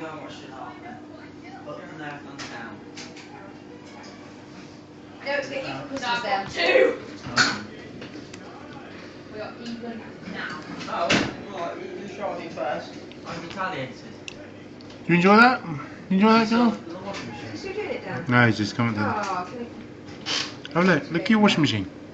go and watch it after. Up and left and down. No, it's getting even Christmas I've then. got two. We got even now. Oh, right, you show me first. I'm Italian. You enjoy that? You enjoy that, girl? The washing machine. Is you doing it, Dan? No, he's just coming to. Oh, can we... Oh, look at your washing machine.